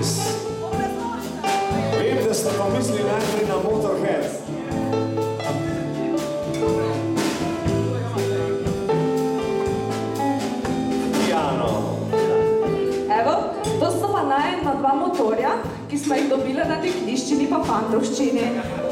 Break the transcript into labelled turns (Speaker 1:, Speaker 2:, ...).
Speaker 1: Oasis. Vem, da ste pa mislili najprej na Motorhead. Piano.
Speaker 2: Evo, to so pa najma dva motorja, ki smo jih dobili na tekliščini pa fantovščini.